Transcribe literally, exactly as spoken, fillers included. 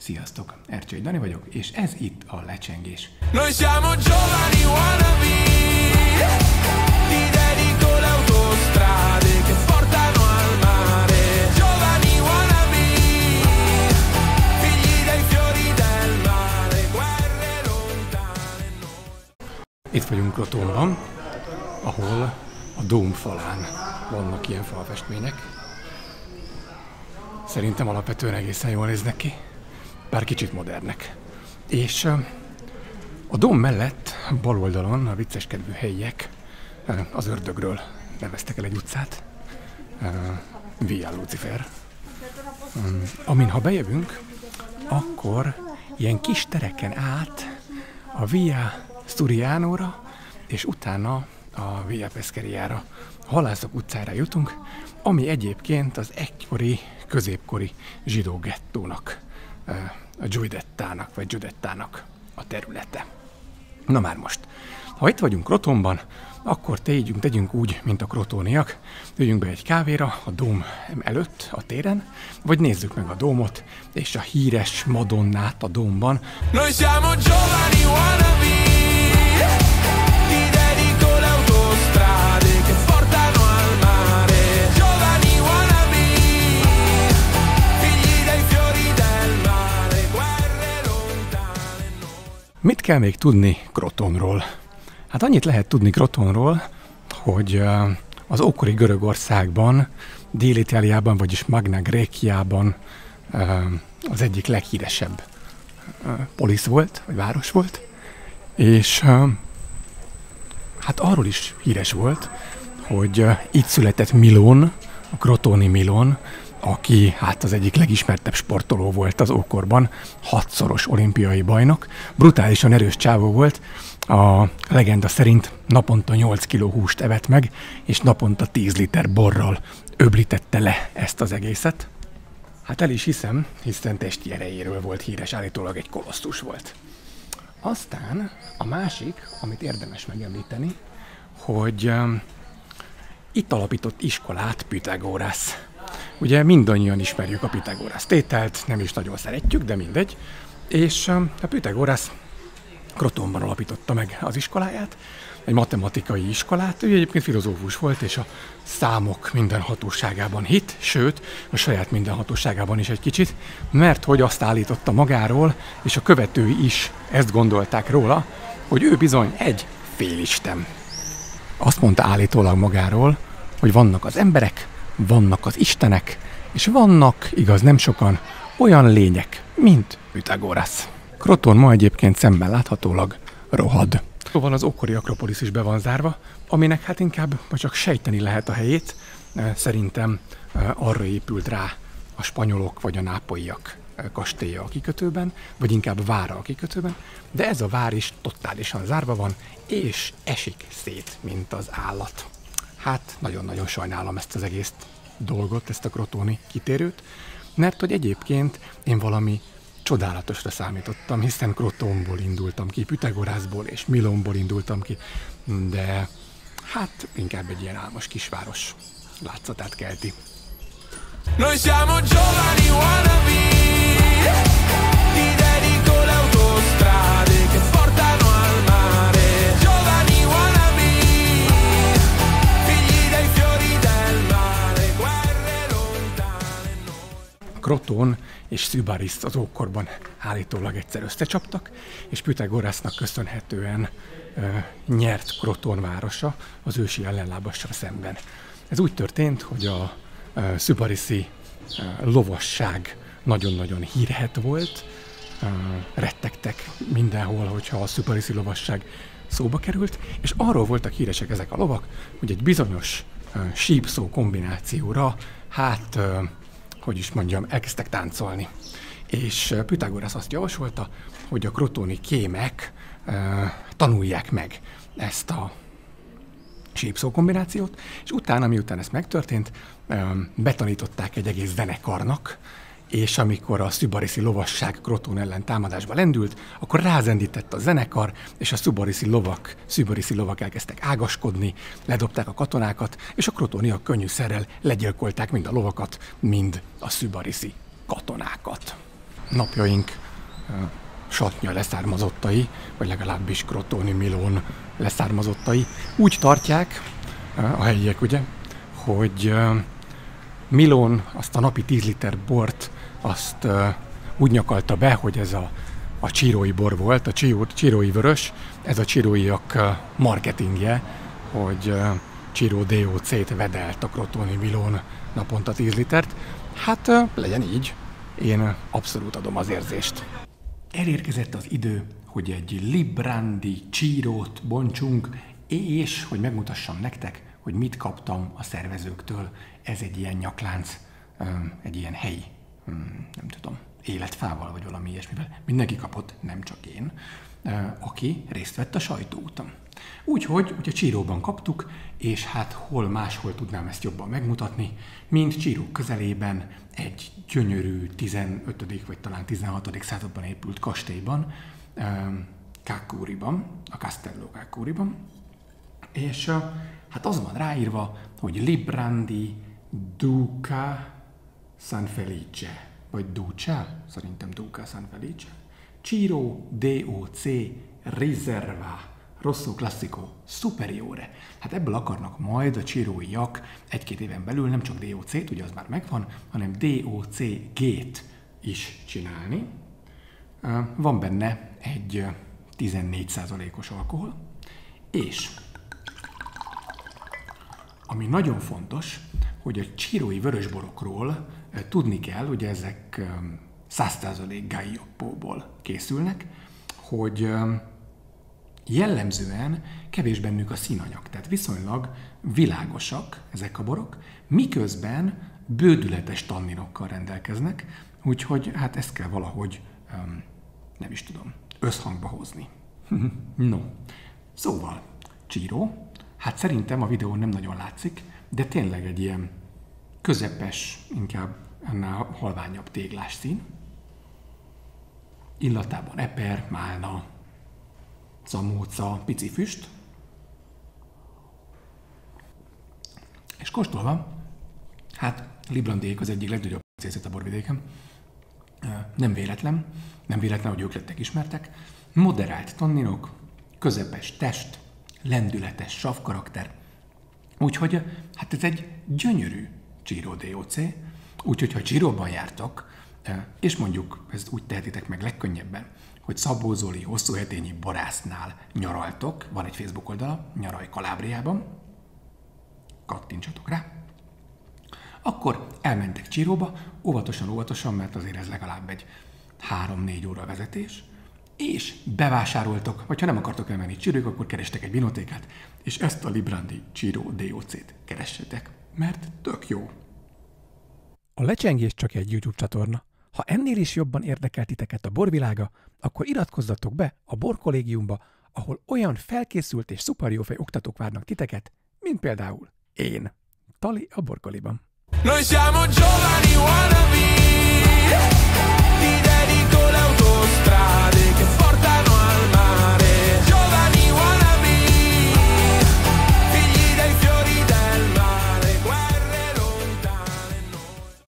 Sziasztok, Ercsei Dani vagyok, és ez itt a Lecsengés. Noi siamo giovani wannabe, ti dedico le autostrade che portano al mare. Giovani wannabe, figli dei fiori del mare, guerre lontane noi. Itt vagyunk Krotonban, ahol a dóm falán vannak ilyen falfestmények. Szerintem alapvetően egészen jól néznek ki, bár kicsit modernek. És a dóm mellett bal oldalon a vicceskedő helyiek az ördögről neveztek el egy utcát, Via Lucifer. Amin ha bejövünk, akkor ilyen kis tereken át a Via Sturianóra, és utána a Via Pescheriára, a Halászok utcára jutunk, ami egyébként az egykori, középkori zsidó gettónak, a Giudettának, vagy Giudettának a területe. Na már most, ha itt vagyunk Krotonban, akkor tegyünk, tegyünk úgy, mint a krotóniak, üljünk be egy kávéra a dóm előtt, a téren, vagy nézzük meg a dómot, és a híres Madonnát a dómban. Noi siamo giovani wannabe, ti dedico le autostrade che portano al mare. Giovani wannabe, figli dei fiori del mare, guerre lontane noi. Mit kell még tudni Krotonról? Hát annyit lehet tudni Krotonról, hogy az ókori Görögországban, Dél-Itáliában, vagyis Magna Graeciában az egyik leghíresebb polisz volt, vagy város volt, és hát arról is híres volt, hogy itt született Milón, a krotoni Milón, aki hát az egyik legismertebb sportoló volt az ókorban, hatszoros olimpiai bajnok, brutálisan erős csávó volt, a legenda szerint naponta nyolc kiló húst evett meg, és naponta tíz liter borral öblítette le ezt az egészet. Hát el is hiszem, hiszen testi erejéről volt híres, állítólag egy kolosztus volt. Aztán a másik, amit érdemes megemlíteni, hogy um, itt alapított iskolát Pythagorász. Ugye mindannyian ismerjük a Pythagorász tételt, nem is nagyon szeretjük, de mindegy. És um, a Pythagorász Krotonban alapította meg az iskoláját, egy matematikai iskolát. Ő egyébként filozófus volt, és a számok mindenhatóságában hitt, sőt, a saját mindenhatóságában is egy kicsit, mert hogy azt állította magáról, és a követői is ezt gondolták róla, hogy ő bizony egy félisten. Azt mondta állítólag magáról, hogy vannak az emberek, vannak az istenek, és vannak, igaz nem sokan, olyan lények, mint Pythagorász. Kroton ma egyébként szemmel láthatólag rohad. Szóval az ókori Akropolisz is be van zárva, aminek hát inkább csak sejteni lehet a helyét. Szerintem arra épült rá a spanyolok vagy a nápolyiak kastélya a kikötőben, vagy inkább vára a kikötőben, de ez a vár is totálisan zárva van, és esik szét, mint az állat. Hát nagyon-nagyon sajnálom ezt az egész dolgot, ezt a krotoni kitérőt, mert hogy egyébként én valami csodálatosra számítottam, hiszen Krotonból indultam ki, Pythagorászból és Milónból indultam ki, de hát inkább egy ilyen álmos kisváros látszatát kelti. Noi siamo giovani wannabe, ti dedico le autostrade che portano al mare. Giovani wannabe, figli dei fiori del mare, guerre lontane noi. Kroton és Sybaris az ókorban állítólag egyszer összecsaptak, és Pythagorásznak köszönhetően ö, nyert Kroton városa az ősi ellenlábassal szemben. Ez úgy történt, hogy a ö, Sybarisi ö, lovasság nagyon-nagyon hírhedt volt, ö, rettegtek mindenhol, hogyha a Sybarisi lovasság szóba került, és arról voltak híresek ezek a lovak, hogy egy bizonyos ö, sípszó kombinációra, hát ö, hogy is mondjam, elkezdtek táncolni. És Pythagorász azt javasolta, hogy a krotoni kémek uh, tanulják meg ezt a sípszó kombinációt, és utána, miután ez megtörtént, um, betanították egy egész zenekarnak, és amikor a Sybarisi lovasság Kroton ellen támadásba lendült, akkor rázendített a zenekar, és a Sybarisi lovak, Sybarisi lovak elkezdtek ágaskodni, ledobták a katonákat, és a krotoniak könnyűszerrel legyilkolták mind a lovakat, mind a Sybarisi katonákat. napjaink Satnya leszármazottai, vagy legalábbis Crotone Milón leszármazottai úgy tartják, a helyiek ugye, hogy Milón azt a napi tíz liter bort azt úgy nyakalta be, hogy ez a, a csírói bor volt, a csírói vörös, ez a csíróiak marketingje, hogy Ciro dé o cét vedelt a Crotone Milón naponta tíz litert. Hát legyen így, én abszolút adom az érzést. Elérkezett az idő, hogy egy Librandi Cirót bontsunk, és hogy megmutassam nektek, hogy mit kaptam a szervezőktől. Ez egy ilyen nyaklánc, egy ilyen helyi, nem tudom, életfával, vagy valami ilyesmivel. Mindenki kapott, nem csak én, aki részt vett a sajtóúton. Úgyhogy ugye Ciróban kaptuk, és hát hol máshol tudnám ezt jobban megmutatni, mint Ciró közelében egy gyönyörű tizenötödik vagy talán tizenhatodik században épült kastélyban, Caccuriban, a Castello Caccuriban, és hát az van ráírva, hogy Librandi Duca San Felice, vagy Duce, szerintem Duca San Felice, Ciro dé o cé Riserva Rosso Classico Superiore. Hát ebből akarnak majd a csiróiak egy-két éven belül nem csak dé o cét, ugye az már megvan, hanem dé o cé gét is csinálni. Van benne egy tizennégy százalékos alkohol, és ami nagyon fontos, hogy a csirói vörösborokról tudni kell, ugye ezek száz százalék Gaioppoból készülnek, hogy jellemzően kevés bennük a színanyag, tehát viszonylag világosak ezek a borok, miközben bődületes tanninokkal rendelkeznek, úgyhogy hát ezt kell valahogy, um, nem is tudom, összhangba hozni. No, szóval, Ciro, hát szerintem a videón nem nagyon látszik, de tényleg egy ilyen közepes, inkább annál halványabb téglás szín. Illatában eper, málna, szamóca, pici füst. És kóstolva, hát Librandiék az egyik legnagyobb célzet a borvidéken. Nem véletlen, nem véletlen, hogy ők lettek ismertek. Moderált tanninok, közepes test, lendületes savkarakter. Úgyhogy hát ez egy gyönyörű Ciro dé o cé, úgyhogy ha Ciróban jártok, és mondjuk ezt úgy tehetitek meg legkönnyebben, hogy Szabó Zoli hosszúhetényi borásznál nyaraltok, van egy Facebook oldala, Nyaralj Kalábriában, kattintsatok rá, akkor elmentek Ciróba, óvatosan, óvatosan, mert azért ez legalább egy három-négy óra vezetés, és bevásároltok, vagy ha nem akartok elmenni Ciróig, akkor kerestek egy vinotékát, és ezt a Librandi Ciro dé o cét keressetek, mert tök jó. A Lecsengés csak egy YouTube csatorna. Ha ennél is jobban érdekel titeket a borvilága, akkor iratkozzatok be a Borkollégiumba, ahol olyan felkészült és szuper jófej oktatók várnak titeket, mint például én, Tali a Borkoliban. Noi siamo giovani wannabe.